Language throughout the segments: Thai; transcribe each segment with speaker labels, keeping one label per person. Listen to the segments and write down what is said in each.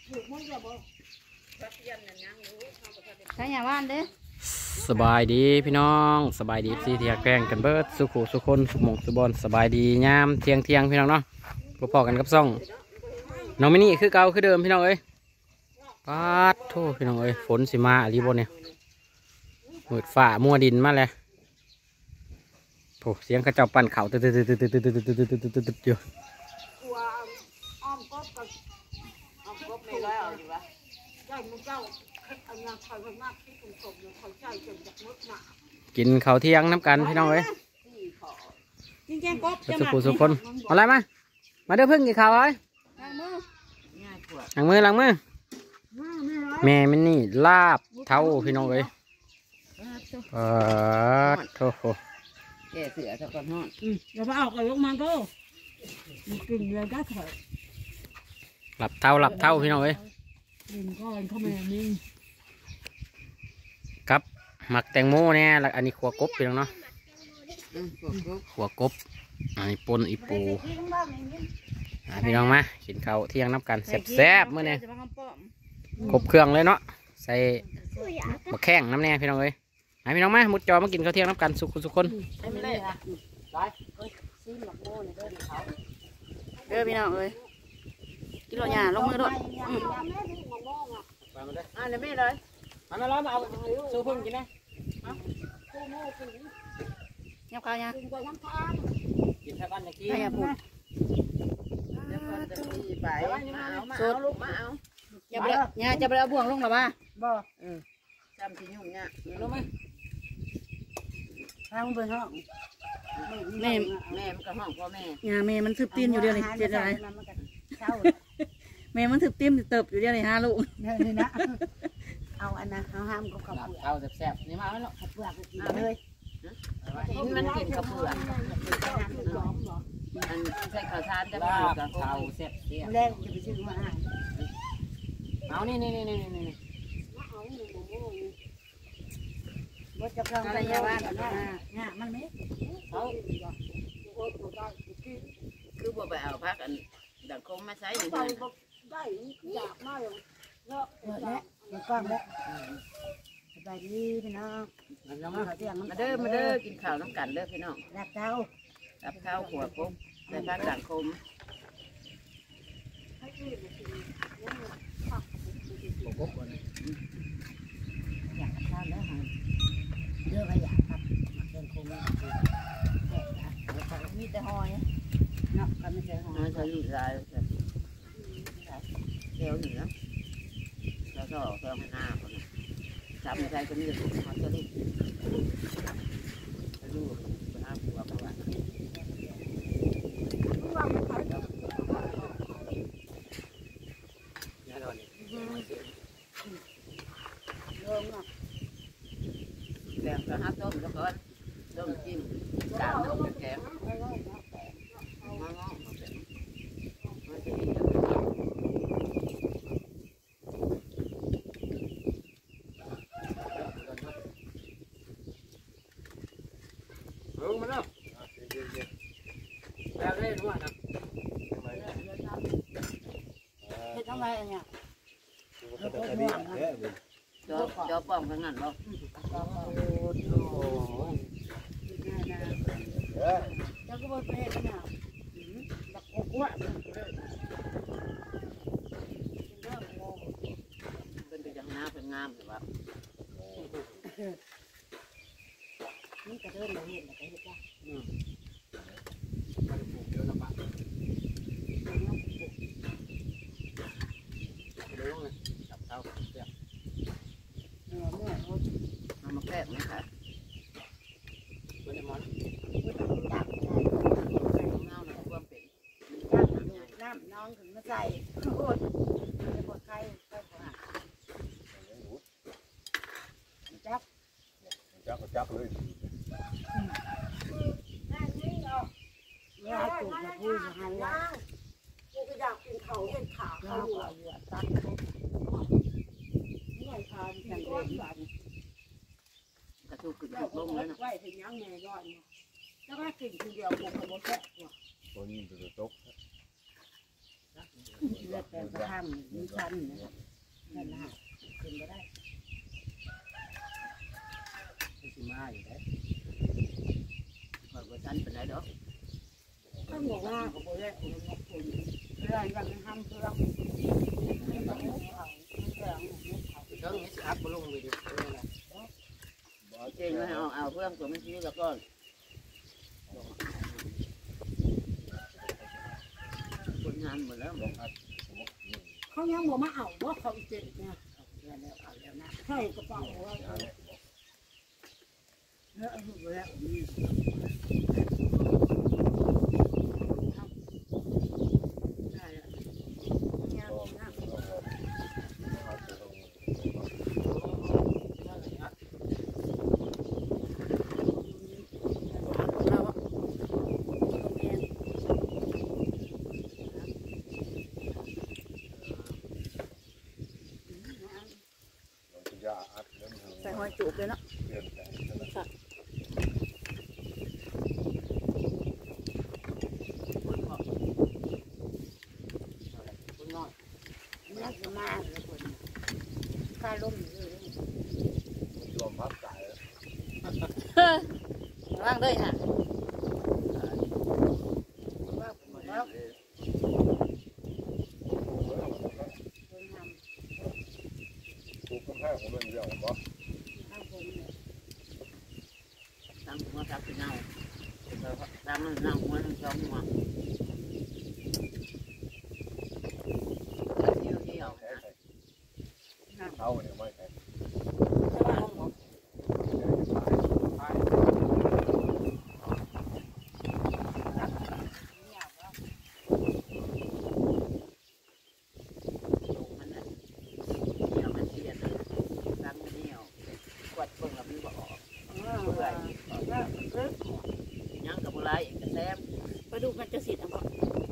Speaker 1: ใช่ยาว่านเด้
Speaker 2: สบายดีพี่น้องสบายดีซีเทียแกงกันเบิดสุขุสุคนสุหมงสุบอนสบายดียามเที่ยงพี่น้องเนาะพอกันกับซ่องน้องมินี่คือเก่าคือเดิมพี่น้องเอ้ยปาดโทษพี่น้องเอ้ยฝนสิมาอะไรบนเนี่ยมืดฝ่ามัวดินมาเลยโอ้เสียงกระเจ้าปั่นเข่าตึ๊ดอยู่กินข้าวเที่ยงน้ำกันพี่น้องเอ้ยสุขุสุคนอะไรมาเด้อพึ่งกินข้าวเอ้ยล้างมือแม่มันนี่ลาบเท่าพี่น้องเอ้ยโถ่
Speaker 1: แก่เสือตะกอนห้อนเราไปเอากระยกมันก็กินเลยก็เถอะ
Speaker 2: หลับเท่าพี่น้องเอ้ย
Speaker 1: กินก้อนข้าวแม่นี่
Speaker 2: ครับหมักแตงโมเนี่ยแล้วอันนี้ขัวกบพี่น้องเนาะขัวกบอันนี้ปนอีปูพี่น้องมากินข้าวเที่ยงน้ำกันแซ่บๆมื้อนี้ครบเครื่องเลยเนาะใส่บะแข้งน้ำแน่พี่น้องเอ้ยพี่น้องมามุดจอมากินข้าวเที่ยงน้ำกันสุขคน
Speaker 1: เด้อพี่น้องเอ้ยกินหล่อหยาลงมือด้วยเดี๋ยวแม่เลย
Speaker 2: มาแล้วมาเอาสู้พึ่งกินนะ
Speaker 1: ยับข้าวยัง
Speaker 2: กินแค่บ้านตะกี้
Speaker 1: อย่าพูดสดอย่าไปเอาบ่วงลงหรอวะบ่จำที่ยุ่งเนี่ย
Speaker 2: ลงไหม
Speaker 1: ทางเบอร์ห้องแม่มันก็ห้องพ่อแม่แม่มันถือตีนอยู่เดียวนี่เจ็ดอะไรแม่มันถือตีนเติบอยู่เดียวนี่5 ลูกนี่นะเอาอันนั้นเอาห้ามกับข้าวเปลือก
Speaker 2: เอาแซ่บๆนี่มาแล้ว
Speaker 1: ข้าวเปลือกกินเลยมันกินข้าวเปลือกอันใส่ข้าวทานจะ
Speaker 2: ลาบข้าวแซ่บ
Speaker 1: แรกจะไปซื้อมา
Speaker 2: เอานี่
Speaker 1: ว่าจะฟังอะไรบ้างเนี่ยมันไม่
Speaker 2: เอา
Speaker 3: คือบ่ไปเอาพักอันดังคมมาใช้อยู่
Speaker 1: ได้อยากมากเลยเนาะแล้วเดี๋ยวกล้องแล้วสบายดีพี่น้อง
Speaker 3: มาเด้อกินข้าวน้ำกันเด้อพี่น้อง
Speaker 1: รับเท้า
Speaker 3: ขัวปุ๊บใส่พักดังคม
Speaker 1: อยากข้าวแล้วฮะเยอะไปอยากครับเดินคงมีแต่หอยเนาะก็ไม่ใช่หอย
Speaker 3: ใช้ลูกลายเดี๋ยวเหนือแล้วก็เพิ่มหน้าคนจับไม่ใช่ก็มีแต่ลูกเขาจะลูกเป็นอาผัวเพราะว่าแกงกระหับต้มแล้วก็ต้มจิ้มตามน้ำแกง
Speaker 2: มาแล้วแล้วเล่นว่านะ
Speaker 1: เฮ็ดอะไรเนี่ย
Speaker 3: เดี๋ยวป้อมข้างนั้นบ่
Speaker 1: เจ้าก็บอกเฮ็ดเนี่ยบักกวาด
Speaker 3: เป็นไปอย่างน้าเป็นงามหรือว่า
Speaker 1: นี่ก็เดินมาเห็นแล้วก็เฮ็ดได้
Speaker 3: เอามาแก้ไหมคะ
Speaker 1: น้ำน้องถึงมาใส่โคตรปวดไข้ไข้ปวด
Speaker 4: จับเลย
Speaker 1: เนี่ยถูกมาพูดอย่างไรกูก็อยากกินเขาเห็นขาเขาอยู่ตัดนี่ไงทานกันเอง
Speaker 3: กระทู้ขึ้นลงแล้วนะ
Speaker 1: ไว้ถึงยังไงก่อนแล้วก็กินทีเดียวผมก็บ่แซ่บว่ะ
Speaker 4: ตัวนี้จะตก
Speaker 1: เลือดไปแต่ก็ทำมีชั้นนะครับนั่นนะขึ้นก็ได้
Speaker 3: ไม่สิมาอยู่ได้คอยว่าฉันเป็นไรดอก
Speaker 1: ถ้าบอกว่าเขาบอกว่าอุณหภูมิเรื่องยังทำเพื่อไม่ต้องเอาเรื่องเขา
Speaker 3: เจ้านี้สิอัพบ่ลงไปดิบ่เจ๊งให้เอาเพื่อนตัวมันชี้แล้วก็คนงานหมดแล้ว
Speaker 1: เขายังบอกมาเอาว่าเขาเจ็บเนี่ยเอาแล้วนะใช่กระเป๋าว่าแล้วเอาแล้วใส่หอยจูบเลยเนาะนักมาเลยคนข้าล้มเลยรวมพับตายว่างเลยฮะแล้ว
Speaker 3: ตั้งหัวจับเป็นเงาตั้งมันนั่งหัวนั่งจ้องหัวเที่ยว
Speaker 4: เอาเนี่ยไม่ใช่
Speaker 3: มันน่ะเที่ยวมันเสียเลยตั้งเที่ยวกวดเบิ่งแล้วมันบ่ออกเบื่อยังกับบุไรอีกกระแซม
Speaker 1: ไปดูมันจะสิทธิ์อ่ะ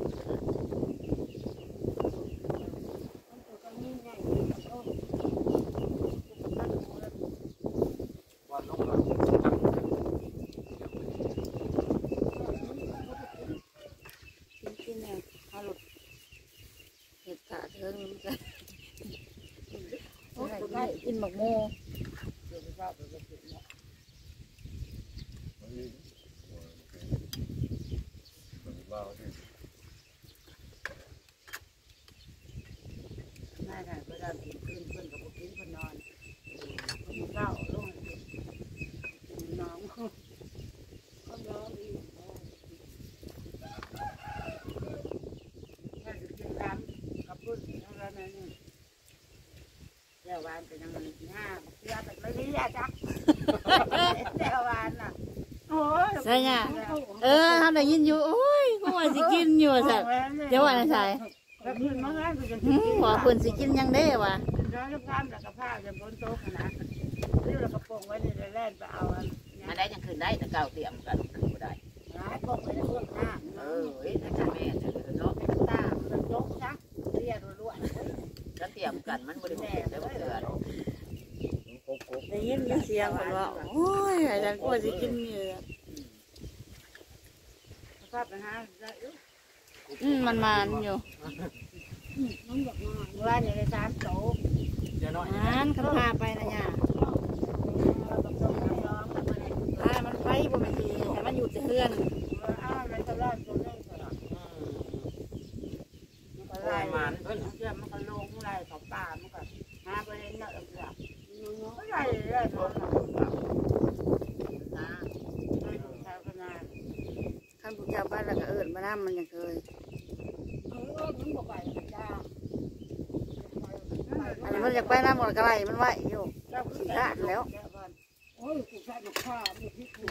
Speaker 4: วันลงหลัง
Speaker 1: กินเนี่ยเอาหลุดเห็ดขาเทิงมันจะกินหมกโม่เดี๋ยวไปว่าไปก็กินเนาะน่าค่ะเวลากินขึ้นเพื่อนกับกินเพื่อนนอนเล่าลงน้องเขาน้องอีกถ้าจะกินน้ำกับพุ่นแล้วนั่นนี่เดี๋ยววานเป็นยังไงหน้าเสียแต่ไม่ดีอะจ๊ะเดี๋ยววานน่ะโอ้ยใช่เนี่ยเขาได้ยินอยู่โอ้ยพวกมันสิกินอยู่สัตว์เดี๋ยววันไหนหัวคุณสิกินยังได้วะร้อนน้ำแล้วก็ผ้าจะบนโต๊ะนะนี่เรากระโปรงไว้ในแร่ไปเอา
Speaker 3: มาได้ยังคืนได้แต่เก่าเตรียมกันบ่ได้
Speaker 1: หายปกไว้ในเครื่องหน้า
Speaker 3: นั่นจะแม่เนาะ
Speaker 1: ตามันยกนะเรียรัว
Speaker 3: ก็เตรียมกันมันบริแม่ได้บ่เดือด
Speaker 1: ได้ยินเสียงคนว่าโอ้ยอาจารย์กลัวสิกินเนื้อภาพนะฮะมันอยู่มันแบบว่าอยู่ในสามโต๊ะนั้นเขาพาไปนะเนี่ยมันไปบ่มันดีแต่มันอยู่เพื่อนมันก็ไล่ตัวเล่นตลอดมันก็ไล่มันก็ลงไล่เขาป่ามันก็หาไปเล่นเนอะเสือก็ไล่ตัวขั้นผู้เจ้าบ้านแล้วก็มาน้ำมันยังเคยมันบอกไปจ้าอันนี้มันอยากไปน้ำหมดกระไรมันไหวอยู่ด้านแล้วโอ้ยกูใช้ลูกค้ามีพิษกู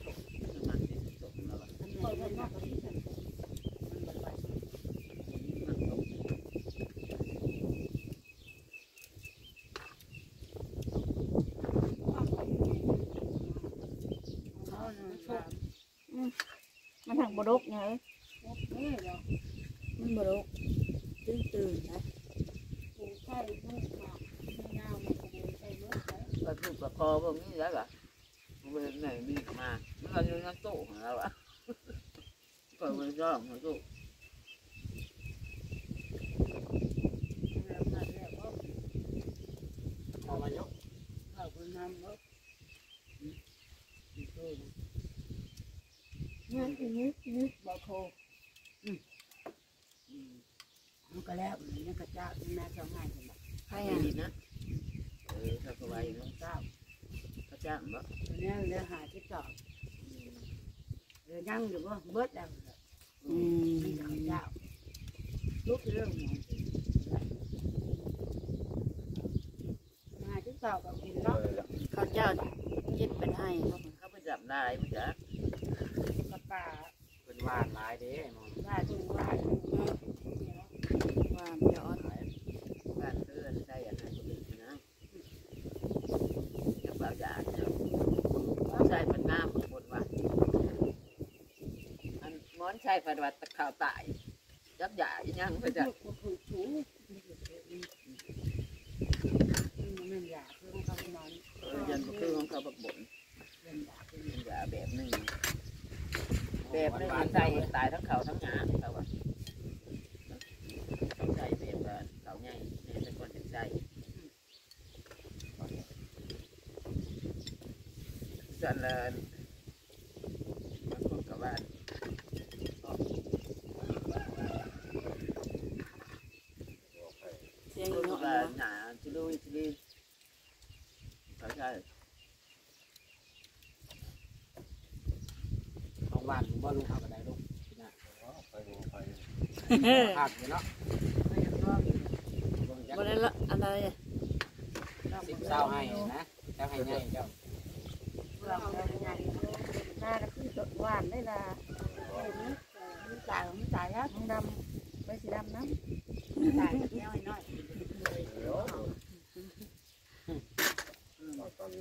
Speaker 1: มันทางบดกไงมันบดกตื่นนะใช่ลูกมาไม่ยาวมันใช่ลูก
Speaker 3: ก็ถูกกับคอพวกนี้แล้วล่ะมันไหนมีมามันก็อยู่ในตู้ของเราอ่ะก็ไปซ่อมในตู้
Speaker 1: ก็แล้วนี่ก็เจ้าที่แม่เจ้าง่ายจัง
Speaker 3: ใครดีนะเขาก็ไว้น้องเจ้าพระเจ้าบ่
Speaker 1: เนี่ยเรือหาที่จอดเรือยังอยู่ว่าเบิดแล้วที่เจ้าลูกเรื่องหมอหาที่จอดกับกินเนาะ
Speaker 5: เขาเจ้ายึดเป็นให้
Speaker 3: เขาไปจับได้มั้งจ๊ะ
Speaker 1: กระป๋า
Speaker 2: เป็นว่านหลายเด้มอง
Speaker 1: ว่าดูว่า
Speaker 5: ว่าเดี๋ยว
Speaker 3: บ้านเพื่อนใช่อะไรก็เป็นนะจะเปล่าหยาดเนาะใช่เป็นน้ำของคนว่าอันม้อนใช่ปฏิวัติข่าวตายยับหยาดยังไปจ้ะ
Speaker 1: คือชูมันอยากเพื่อนเขานอน
Speaker 3: ยันคือของเขาบักบ่น
Speaker 1: เรียนอยากเป็น
Speaker 3: หยาแบบนึงใส่ตายทั้งเขาทั้งหยาเขาว่าเขาใส่แบบว่าเขาใหญ่ในเป็นคนเป็นใจส่วนเลยบางคนกับว่า
Speaker 5: เสียง
Speaker 3: คน
Speaker 5: เนาะ
Speaker 3: ว่าหนาชิลุยเขาใช่
Speaker 2: ของบ้านผมบ่ลุงเอากระไดลุงนะ
Speaker 4: ไปดูไป
Speaker 2: ภาพอยู่เนาะ
Speaker 5: บ่ได้ละอะไร
Speaker 2: สิบเศร้าให้นะเจ้าให้ง่ายเจ้า
Speaker 1: เพื่อนเขาใหญ่น่าจะขึ้นตัวหวานได้ละตายของตายแล้วของดำไปสีดำน้ำตายเนี้ยน้อย
Speaker 4: เดี๋ยวตอนนี้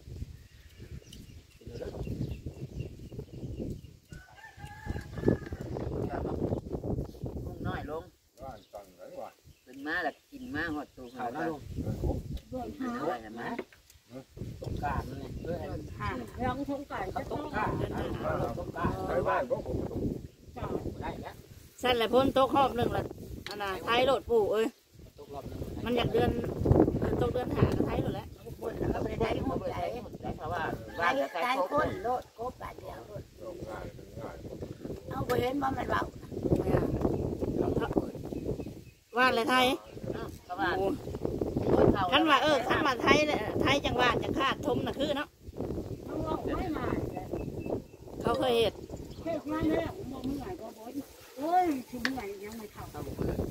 Speaker 3: มุ่งน้อยลง
Speaker 4: บ้านตันไหนวะ
Speaker 3: เป็นม้าแหละกินม้าหดตู
Speaker 2: เขา
Speaker 3: เขา
Speaker 2: นะ
Speaker 3: แล้ว
Speaker 2: ลุง
Speaker 1: เรื่อง
Speaker 3: กิน
Speaker 1: หา
Speaker 3: ด้วยนะม้า
Speaker 2: ตกการนั่นเลยเพื่อให้
Speaker 1: เรื่องหาเรื่องทงการ
Speaker 2: เขา
Speaker 1: จะ
Speaker 2: ต
Speaker 1: ต้อง
Speaker 2: กการตกการ
Speaker 4: ไปบ้านก็ผม
Speaker 1: จอด
Speaker 2: ได้แล้ว
Speaker 5: สั่นแหละพ้นตกรอบนึงละอันน่ะไทยโหลดปู่เอ้ย
Speaker 2: ตกรอบนึง
Speaker 5: มันอยากเดือนตกเดือนหากับไทยโหลดแล้ว
Speaker 1: บนแล้วก็ไปได้หัวใจ
Speaker 3: ได้เพราะว่า
Speaker 1: ใจ
Speaker 3: บ้านจะใส่
Speaker 1: ใจ
Speaker 3: โค
Speaker 1: คน
Speaker 3: น
Speaker 1: โลดโคบาดเดียว
Speaker 4: ลงง่ายถึงง่าย
Speaker 1: เอาไปเห็นว่ามันเบา
Speaker 5: ว่านเลยไทย
Speaker 3: ก็ว่า
Speaker 5: คันว่าคันว่าไทยเนี่ยไทยจังหวัดจังคาดทมน่ะคือเนาะ
Speaker 1: เขาว่าไม่นาน
Speaker 5: เขาเคยเห็ด
Speaker 1: เทศมาเนี่ยผมบอกเมื่อไหร่ก็บอกโอ้ยชุมไหนยังไม่เข้า
Speaker 2: เขาบอกว่า